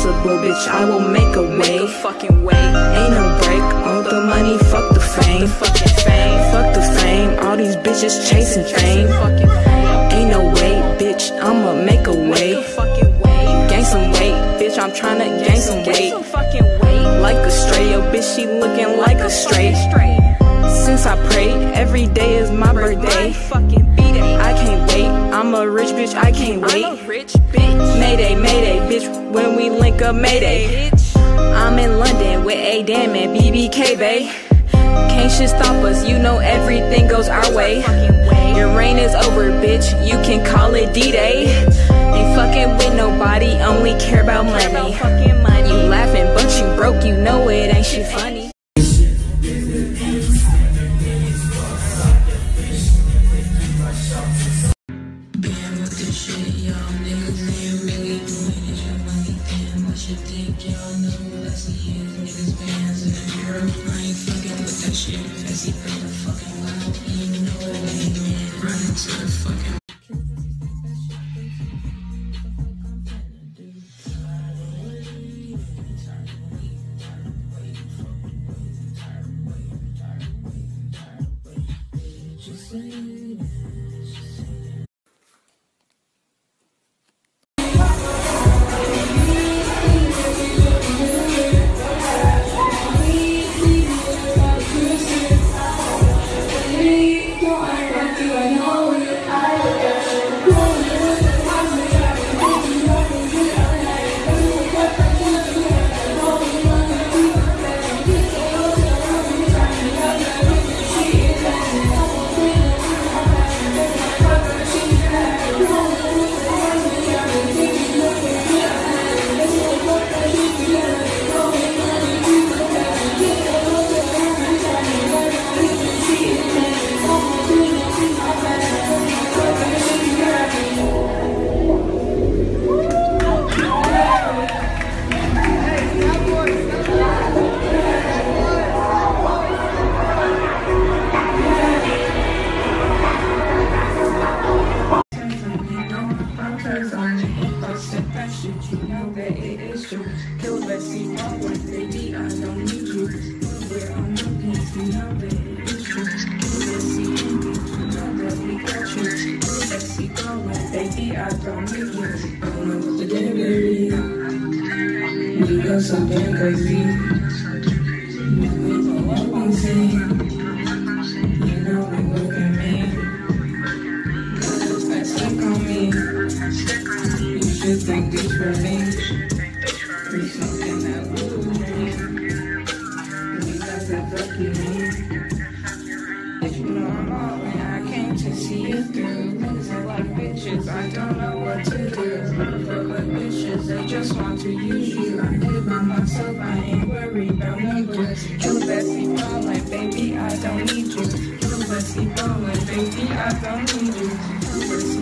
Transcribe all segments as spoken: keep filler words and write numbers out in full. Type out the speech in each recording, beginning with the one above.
impossible, bitch, I will make a way. Make a fucking way. Ain't no break, on the money, fuck the fame. The fucking fame. Fuck the fame, all these bitches chasing fame. Fucking fame. Ain't no way, bitch, I'ma make a way. Make a fucking way. Gain some weight, bitch, I'm tryna gain some weight. Some fucking weight. Like a stray, yo, bitch, she looking like a stray. Straight. Since I prayed, every day is my birthday. Fucking B-Day. I can't wait, I'm a rich bitch, I can't wait. I'm a rich bitch. Mayday, mayday, bitch, when we link up, mayday. Bitch. I'm in London with A Damn and B B K, bae. Can't shit stop us, you know everything goes our way. Your reign is over, bitch, you can call it D-Day. Ain't fucking with nobody, only care about money. You laughing, but you broke, you know it ain't shit funny. Something crazy. You know what I'm saying? You know, like, look at me. Cause that stuck on me. You should think this for me. Free something that will me. You got that lucky me. If you know I'm all in, I came to see you through. Niggas are like bitches, I don't know what to do. Fuck like bitches, they just want to use you. I live by myself, I ain't worried about numbers. Kill Bessie ballin', baby, I don't need you. Kill Bessie ballin', baby, I don't need you. Kill Bessie.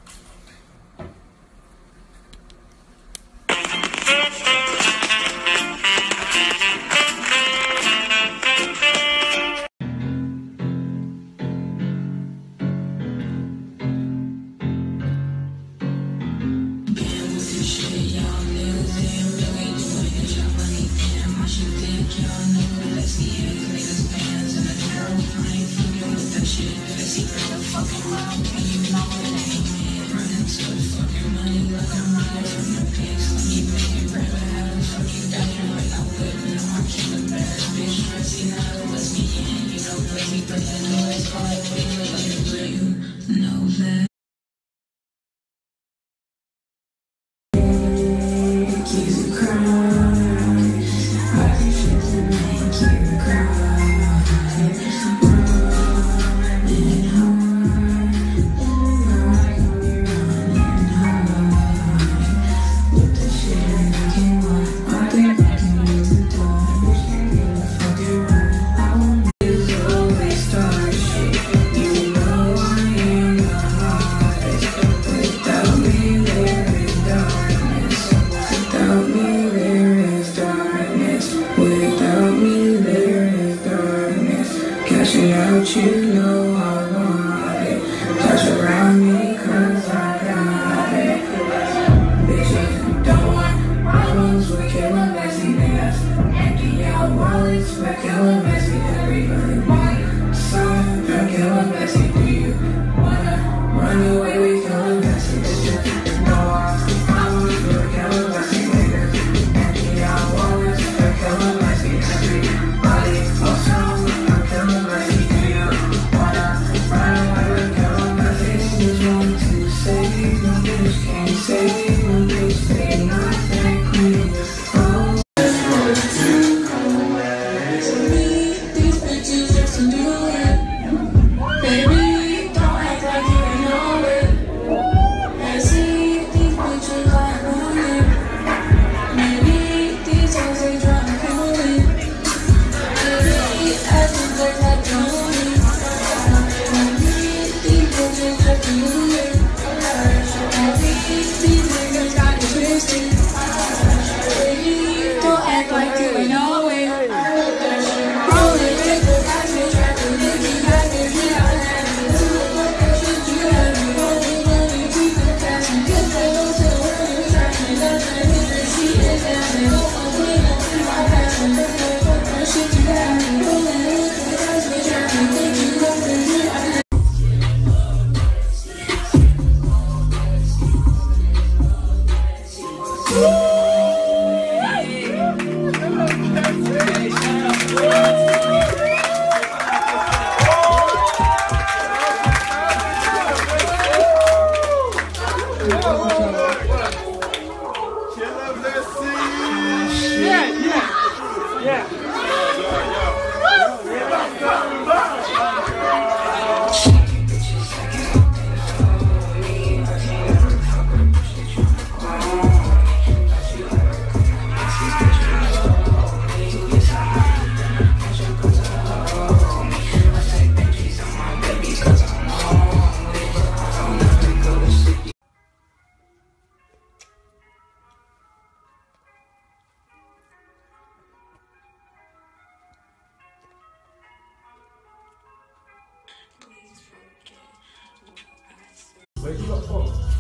Without you, know I want it. Touch around me, cause I got it. Bitches don't want problems with wallets, regular messy, everybody want some regular messy. Do you wanna run away with your messy? It's just no, I was regular messy, niggas. Empty out wallets, regular messy, everybody want some regular messy. Do you wanna run away with your messy? Just want to say, no bitch can't say, no bitch say nothing clean. Oh. Where'd you got from?